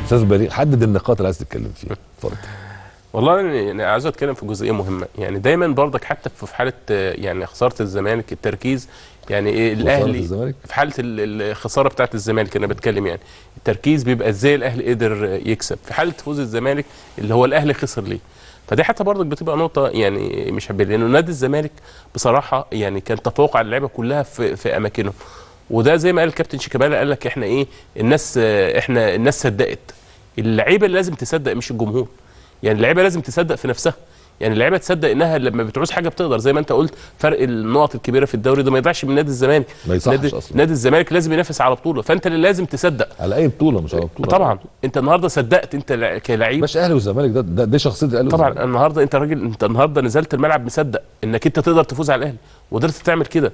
استاذ بليغ، حدد النقاط اللي عايز تتكلم فيها، اتفضل. والله يعني عايز اتكلم في جزئيه مهمه، يعني دايما برضك حتى في حاله يعني خساره الزمالك التركيز، يعني ايه الاهلي في حاله الخساره بتاعه الزمالك انا بتكلم، يعني التركيز بيبقى ازاي الاهلي قدر يكسب. في حاله فوز الزمالك اللي هو الاهلي خسر ليه، فدي حتى برضك بتبقى نقطه يعني مش حابين، لانه نادي الزمالك بصراحه يعني كان تفوق على اللعيبه كلها في اماكنهم. وده زي ما قال الكابتن شيكابالا، قال لك احنا ايه، الناس صدقت. اللعيبه اللي لازم تصدق مش الجمهور، يعني اللعيبه لازم تصدق في نفسها، يعني اللعيبه تصدق انها لما بتعوز حاجه بتقدر، زي ما انت قلت فرق النقط الكبيره في الدوري ده ما يضيعش من نادي الزمالك. ما يصحش اصلا، نادي الزمالك لازم ينافس على بطوله، فانت اللي لازم تصدق على اي بطوله مش على بطوله. طبعا انت النهارده صدقت، انت كلاعب مش اهلي والزمالك، ده شخصيه الاهلي طبعا والزمالك. النهارده انت راجل، انت النهارده نزلت الملعب مصدق انك انت تقدر تفوز على الاهلي وقدرت تعمل كده.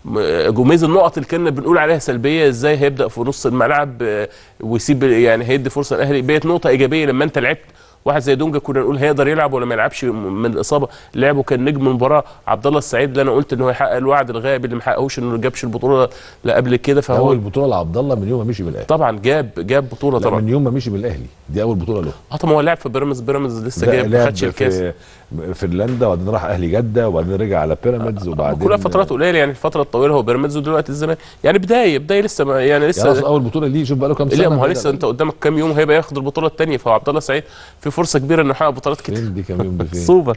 جميز النقط اللي كنا بنقول عليها سلبيه، ازاي هيبدا في نص الملعب ويسيب يعني هيدي فرصه الاهلي، بقت نقطه ايجابيه لما انت لعبت. واحد زي دونجا كنا نقول هيقدر يلعب ولا ما يلعبش من الاصابه، لعبه كان نجم المباراه. عبد الله السعيد اللي انا قلت ان هو يحقق الوعد الغائب اللي ما حققوش، انه ما جابش البطوله لا قبل كده، فهو اول بطوله لعبد الله من يوم ما مشي من الاهلي. طبعا جاب بطوله طبعا من يوم ما مشي من الاهلي، دي اول بطوله له. طبعا هو لعب في بيراميدز لسه جايب ما خدش الكاس في فنلندا، وبعدين راح اهلي جده، وبعدين رجع على بيراميدز، وبعدين كلها فترات قليله، يعني الفتره الطويله هو بيراميدز ودلوقتي الزمالك، يعني بدايه لسه يعني اول بطوله ليه، شوف بقى له كام سنه. لا ما هو لسه انت قدامك كام يوم هيبقى ياخد البطوله الثانيه، فهو عبد الله السعيد في فرصه كبيره انه يحقق بطولات كتير. فين دي كام يوم دي؟ فين؟ سوبر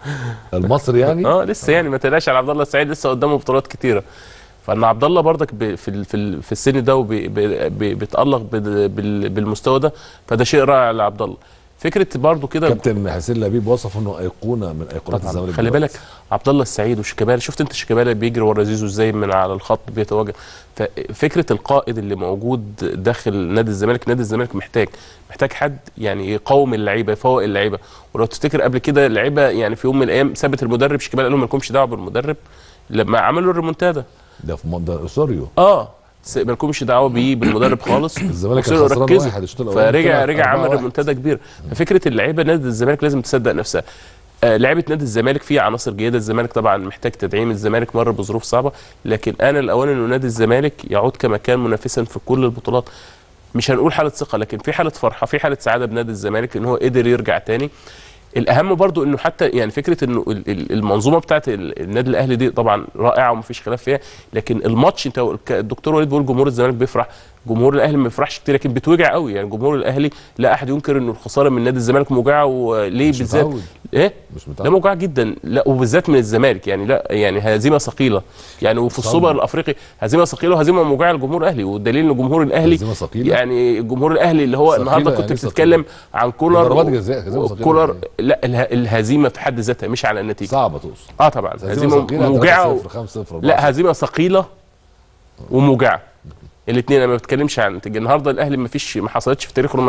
المصري يعني. لسه يعني ما تقلقش على عبد الله السعيد، لسه قدامه بطولات كتيره. فان عبد الله برضك في السن ده وبيتالق بالمستوى ده، فده شيء رائع لعبد الله. فكره برضو كده كابتن حسين لبيب وصفه انه ايقونه من ايقونات الزمالك. خلي بالك عبد الله السعيد وشيكابالا، شفت انت شيكابالا بيجري ورا زيزو ازاي من على الخط بيتواجد. ففكره القائد اللي موجود داخل نادي الزمالك، نادي الزمالك محتاج حد يعني يقاوم اللعيبه، يفوق اللعيبه. ولو تفتكر قبل كده اللعيبه يعني في يوم من الايام سابت المدرب، شيكابالا قال لهم ما لكمش دعوه بالمدرب لما عملوا الريمونتادا. ده في منطقه اسوريو. ما لكمش دعوه بيه بالمدرب خالص. الزمالك كان خسران واحد الشوط الاولاني، فرجع عمل ريمونتادا كبيره. ففكره اللعيبه نادي الزمالك لازم تصدق نفسها. لعيبه نادي الزمالك فيه عناصر جيده، الزمالك طبعا محتاج تدعيم، الزمالك مر بظروف صعبه، لكن انا الاوان انه نادي الزمالك يعود كما كان منافسا في كل البطولات. مش هنقول حاله ثقه، لكن في حاله فرحه، في حاله سعاده بنادي الزمالك ان هو قدر يرجع تاني. الاهم برضو انه حتى يعني فكره انه المنظومه بتاعت النادي الاهلي دي طبعا رائعه ومفيش خلاف فيها، لكن الماتش انت الدكتور وليد بيقول جمهور الزمالك بيفرح، جمهور الاهلي ما بيفرحش كتير، لكن بتوجع قوي. يعني جمهور الاهلي لا احد ينكر انه الخساره من نادي الزمالك موجعه، وليه بالذات مش متعود. لا موجعه جدا، لا وبالذات من الزمالك، يعني لا يعني هزيمه ثقيله، يعني وفي السوبر الافريقي هزيمه ثقيله وهزيمه موجعه لجمهور الاهلي. والدليل ان جمهور الاهلي هزيمه ثقيله، يعني الجمهور الاهلي اللي هو النهارده كنت يعني بتتكلم عن كولر ضربات جزاء، كولر لا الهزيمه في حد ذاتها مش على النتيجه صعبه تقصد. طبعا هزيمه موجعه لا هزيمه ثقيله وموجعه الاثنين. انا ما بتكلمش عن النهارده الاهلي ما حصلتش في تاريخه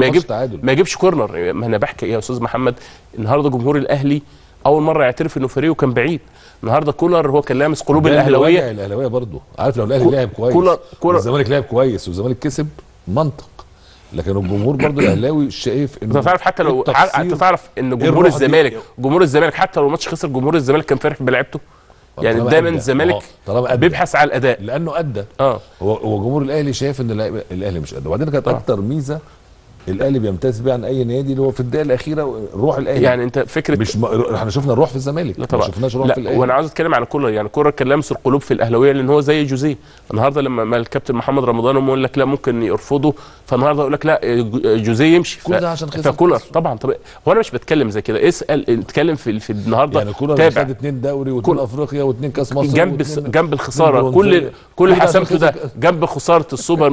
ما يجيبش كورنر. ما انا بحكي يا استاذ محمد، النهارده جمهور الاهلي اول مره يعترف انه فريقه كان بعيد. النهارده كولر هو كان لامس قلوب الاهلاويه برضه، عارف لو الاهلي لعب كويس والزمالك لعب كويس والزمالك كسب منطق، لكن الجمهور برضه الاهلاوي شايف انه انت تعرف حتى لو انت تعرف ان جمهور الزمالك حتى لو الماتش خسر جمهور الزمالك كان فرح بلعبته. يعني دايما الزمالك بيبحث على الاداء لانه ادى. هو جمهور الاهلي شايف ان الاهلي مش ادى. وبعدين كانت اكتر ميزه الاهلي بيمتاز بيها عن اي نادي اللي هو في الدقيقه الاخيره روح الاهلي. يعني انت فكره احنا شفنا الروح في الزمالك، ما شفناش روح في الاهلي. وانا عاوز اتكلم على كولر، يعني كولر كان لامس القلوب في الاهلاويه، لان هو زي جوزيه. النهارده لما الكابتن محمد رمضان يقول لك لا ممكن يرفضه، فالنهارده يقول لك لا جوزيه يمشي. كل ده عشان خسر فكولر طبعا. طب هو انا مش بتكلم زي كده، اسال اتكلم في النهارده. يعني كولر خد 2 دوري و2 افريقيا و2 كاس مصر جنب الخساره، كل حسمته ده جنب خساره السوبر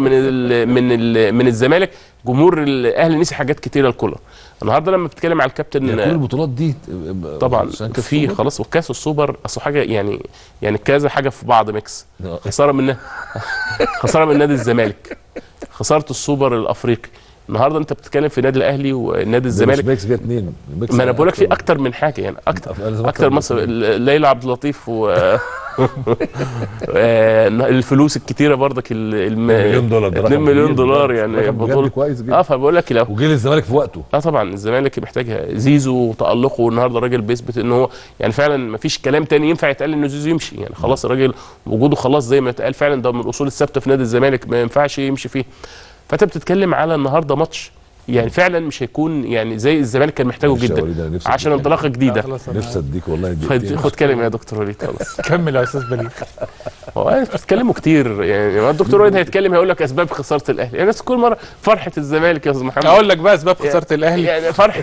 من الزمالك. جمهور الاهلي نسي حاجات كتيره لكولر. النهارده لما بتتكلم على الكابتن يعني كل البطولات دي طبعا انت في خلاص، والكاس والسوبر اصل حاجه يعني كذا حاجه في بعض ميكس. خساره من نادي الزمالك، خساره السوبر الافريقي. النهارده انت بتتكلم في نادي الاهلي ونادي الزمالك، مش ميكس، 2 ما انا بقول لك في اكتر من حاجه، يعني اكتر مثلا ليلى عبد اللطيف الفلوس الكتيره برضك $2 مليون 2 مليون دولار يعني بطوله كويس جدا. فبقول لك لو وجيل الزمالك في وقته طبعا الزمالك محتاجها. زيزو وتالقه والنهارده الراجل بيثبت ان هو يعني فعلا ما فيش كلام تاني ينفع يتقال ان زيزو يمشي. يعني خلاص الراجل وجوده خلاص زي ما اتقال فعلا، ده من الاصول الثابته في نادي الزمالك ما ينفعش يمشي فيه. فانت بتتكلم على النهارده ماتش يعني فعلا مش هيكون يعني زي الزمالك كان محتاجه جدا عشان انطلاقه جديده. نفسي اديك والله خد كلمه يا دكتور وليد خلاص. كمل يا استاذ بليغ. هو بتتكلموا كتير يعني، الدكتور وليد هيتكلم هيقول لك اسباب خساره الاهلي، يعني كل مره فرحه الزمالك يا استاذ محمد. اقول لك بقى اسباب خساره الاهلي يعني فرحه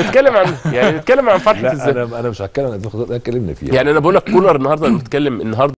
نتكلم عن فرحه الزمالك. انا مش هتكلم عن اسباب خساره، اتكلمنا فيها. يعني انا بقول لك كولر النهارده بنتكلم النهارده